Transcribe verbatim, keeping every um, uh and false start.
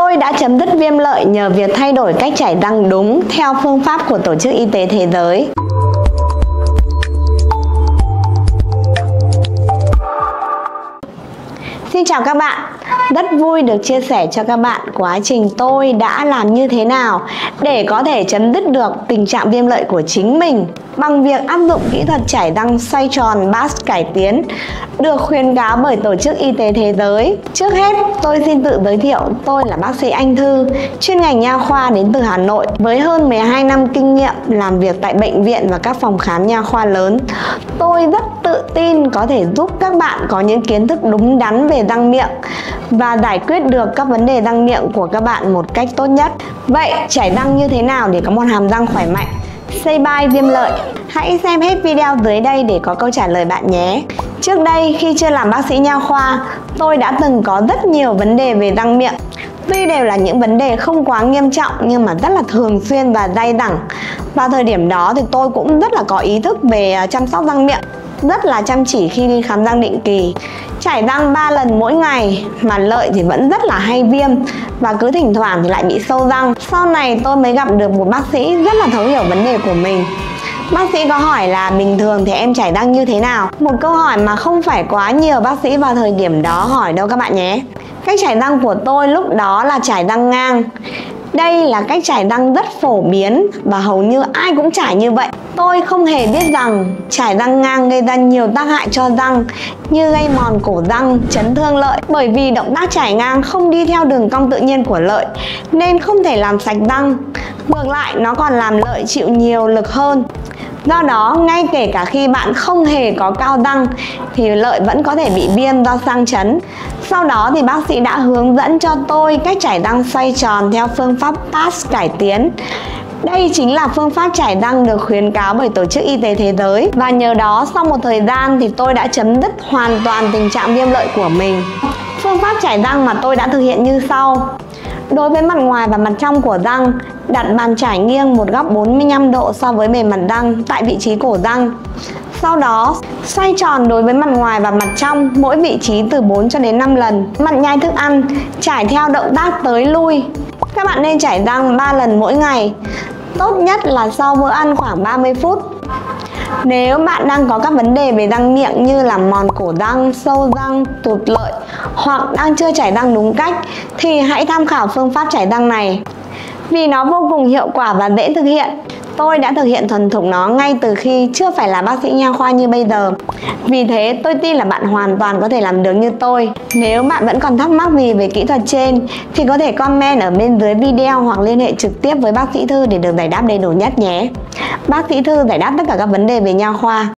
Tôi đã chấm dứt viêm lợi nhờ việc thay đổi cách chải răng đúng theo phương pháp của Tổ chức Y tế Thế giới. Xin chào các bạn, rất vui được chia sẻ cho các bạn quá trình tôi đã làm như thế nào để có thể chấm dứt được tình trạng viêm lợi của chính mình bằng việc áp dụng kỹ thuật chải răng xoay tròn bát cải tiến được khuyến cáo bởi Tổ chức Y tế Thế giới. Trước hết, tôi xin tự giới thiệu, tôi là bác sĩ Anh Thư, chuyên ngành nha khoa đến từ Hà Nội với hơn mười hai năm kinh nghiệm làm việc tại bệnh viện và các phòng khám nha khoa lớn. Tôi rất tự tin có thể giúp các bạn có những kiến thức đúng đắn về răng miệng và giải quyết được các vấn đề răng miệng của các bạn một cách tốt nhất. Vậy, chải răng như thế nào để có một hàm răng khỏe mạnh? Say bye viêm lợi. Hãy xem hết video dưới đây để có câu trả lời bạn nhé. Trước đây, khi chưa làm bác sĩ nha khoa, tôi đã từng có rất nhiều vấn đề về răng miệng. Tuy đều là những vấn đề không quá nghiêm trọng nhưng mà rất là thường xuyên và dai dẳng. Vào thời điểm đó thì tôi cũng rất là có ý thức về chăm sóc răng miệng, rất là chăm chỉ khi đi khám răng định kỳ. Chải răng ba lần mỗi ngày mà lợi thì vẫn rất là hay viêm và cứ thỉnh thoảng thì lại bị sâu răng. Sau này tôi mới gặp được một bác sĩ rất là thấu hiểu vấn đề của mình. Bác sĩ có hỏi là bình thường thì em chải răng như thế nào? Một câu hỏi mà không phải quá nhiều bác sĩ vào thời điểm đó hỏi đâu các bạn nhé. Cách chải răng của tôi lúc đó là chải răng ngang. Đây là cách chải răng rất phổ biến và hầu như ai cũng chải như vậy. Tôi không hề biết rằng chải răng ngang gây ra nhiều tác hại cho răng như gây mòn cổ răng, chấn thương lợi. Bởi vì động tác chải ngang không đi theo đường cong tự nhiên của lợi nên không thể làm sạch răng. Ngược lại, nó còn làm lợi chịu nhiều lực hơn. Do đó, ngay kể cả khi bạn không hề có cao răng thì lợi vẫn có thể bị viêm do sang chấn. Sau đó thì bác sĩ đã hướng dẫn cho tôi cách chải răng xoay tròn theo phương pháp Pass cải tiến. Đây chính là phương pháp chải răng được khuyến cáo bởi Tổ chức Y tế Thế giới. Và nhờ đó, sau một thời gian thì tôi đã chấm dứt hoàn toàn tình trạng viêm lợi của mình. Phương pháp chải răng mà tôi đã thực hiện như sau. Đối với mặt ngoài và mặt trong của răng, đặt bàn chải nghiêng một góc bốn mươi lăm độ so với bề mặt răng tại vị trí cổ răng. Sau đó, xoay tròn đối với mặt ngoài và mặt trong mỗi vị trí từ bốn cho đến năm lần. Mặt nhai thức ăn, chải theo động tác tới lui. Các bạn nên chải răng ba lần mỗi ngày. Tốt nhất là sau bữa ăn khoảng ba mươi phút. Nếu bạn đang có các vấn đề về răng miệng như là mòn cổ răng, sâu răng, tụt lợi hoặc đang chưa chải răng đúng cách thì hãy tham khảo phương pháp chải răng này. Vì nó vô cùng hiệu quả và dễ thực hiện, tôi đã thực hiện thuần thục nó ngay từ khi chưa phải là bác sĩ nha khoa như bây giờ. Vì thế tôi tin là bạn hoàn toàn có thể làm được như tôi. Nếu bạn vẫn còn thắc mắc gì về kỹ thuật trên thì có thể comment ở bên dưới video hoặc liên hệ trực tiếp với bác sĩ Thư để được giải đáp đầy đủ nhất nhé. Bác sĩ Thư giải đáp tất cả các vấn đề về nha khoa.